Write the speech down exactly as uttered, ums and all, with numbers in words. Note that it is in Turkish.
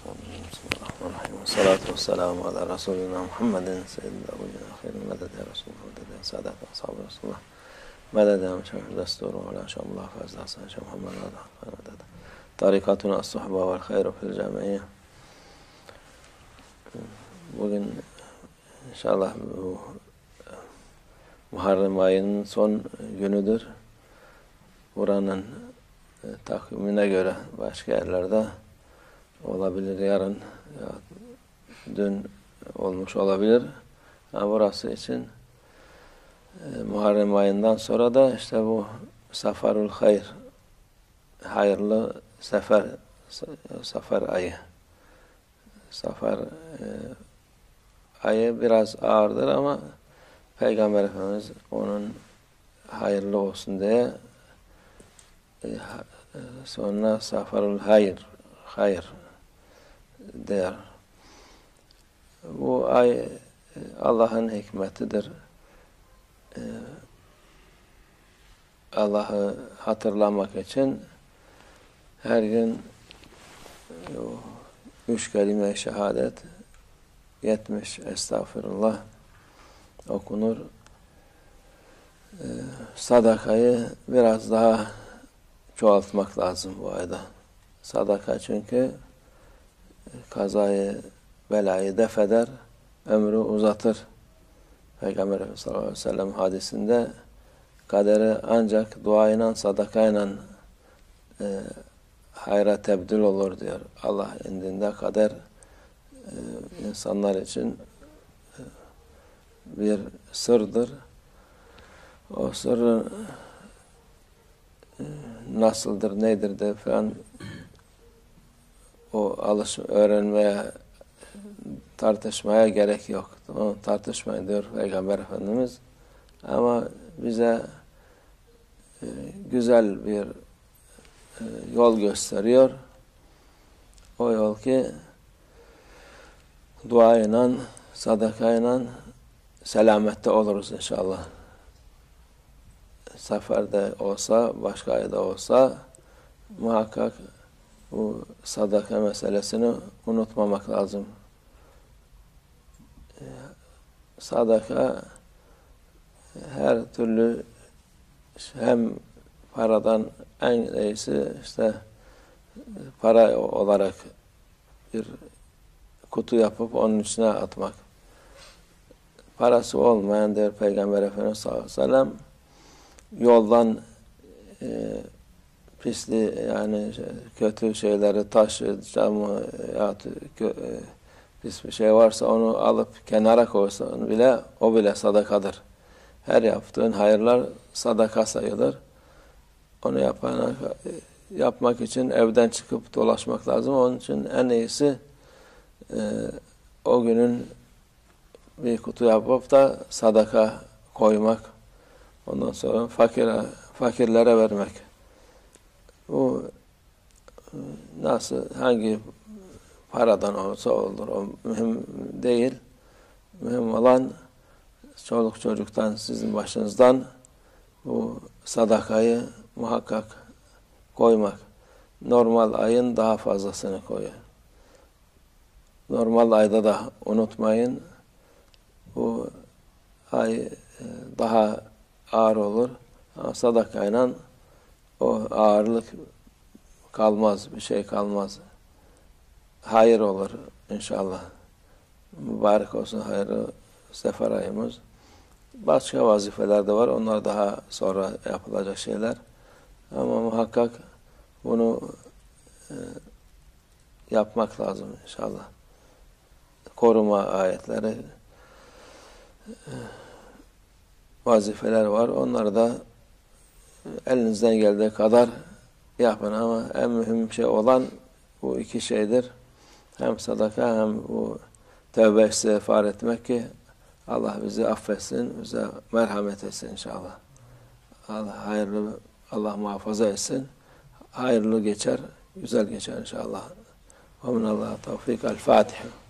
Bismillahirrahmanirrahim. Salatu vesselamu ala Resulina Muhammedin seyyidil evvelin ahirin meded ya Resulullah meded ya Sadat ve ashabi Resulullah meded ya meşahir desturu ala şamullah fazla hasan şam Muhammed meded tarikatuna as-suhba vel hayru fil camiye. Bugün inşallah bu Muharrem ayının son günüdür. Buranın takvimine göre başka yerlerde olabilir, yarın ya dün olmuş olabilir. Ama burası için e, Muharrem ayından sonra da işte bu Safarul Hayr, hayırlı sefer sefer ayı. Safar e, ayı biraz ağırdır ama Peygamber Efendimiz onun hayırlı olsun diye e, sonra Safarul Hayr, hayır der. Bu ay Allah'ın hikmetidir. Allah'ı hatırlamak için her gün üç kelime-i şehadet, yetmiş estağfirullah okunur. Sadakayı biraz daha çoğaltmak lazım bu ayda. Sadaka çünkü kazayı, belayı def eder, ömrü uzatır. Peygamber Efendimiz sallallahu aleyhi ve sellem hadisinde kaderi ancak duayla, sadakayla e, hayra tebdil olur diyor. Allah indinde kader e, insanlar için e, bir sırdır. O sırrın e, nasıldır, nedir de falan o alış öğrenmeye, tartışmaya gerek yok. Tamam, tartışmayın diyor Peygamber Efendimiz. Ama bize e, güzel bir e, yol gösteriyor. O yol ki duayla, sadakayla selamette oluruz inşallah. Seferde olsa, başka ayda olsa muhakkak bu sadaka meselesini unutmamak lazım. Sadaka her türlü hem paradan en iyisi işte para olarak bir kutu yapıp onun içine atmak. Parası olmayan diyor Peygamber Efendimiz sallallahu aleyhi ve sellem yoldan e, pisli yani kötü şeyleri, taş, camı ya kö, e, pis bir şey varsa onu alıp kenara koysa onu bile o bile sadakadır. Her yaptığın hayırlar sadaka sayılır. Onu yapana, yapmak için evden çıkıp dolaşmak lazım. Onun için en iyisi e, o günün bir kutu yapıp da sadaka koymak. Ondan sonra fakire, fakirlere vermek. Bu nasıl, hangi paradan olsa olur. O mühim değil. Mühim olan çoluk çocuktan, sizin başınızdan bu sadakayı muhakkak koymak. Normal ayın daha fazlasını koyun. Normal ayda da unutmayın. Bu ay daha ağır olur. Ama sadakayla o ağırlık kalmaz, bir şey kalmaz. Hayır olur inşallah. Mübarek olsun hayırlı sefer ayımız. Başka vazifeler de var. Onlar daha sonra yapılacak şeyler. Ama muhakkak bunu e, yapmak lazım inşallah. Koruma ayetleri, e, vazifeler var. Onları da elinizden geldiği kadar yapın ama en mühim şey olan bu iki şeydir. Hem sadaka hem bu tövbe istiğfar etmek ki Allah bizi affetsin, bize merhamet etsin inşallah. Allah hayırlı, Allah muhafaza etsin. Hayırlı geçer, güzel geçer inşallah. Ve minallah tevfik. El Fatiha.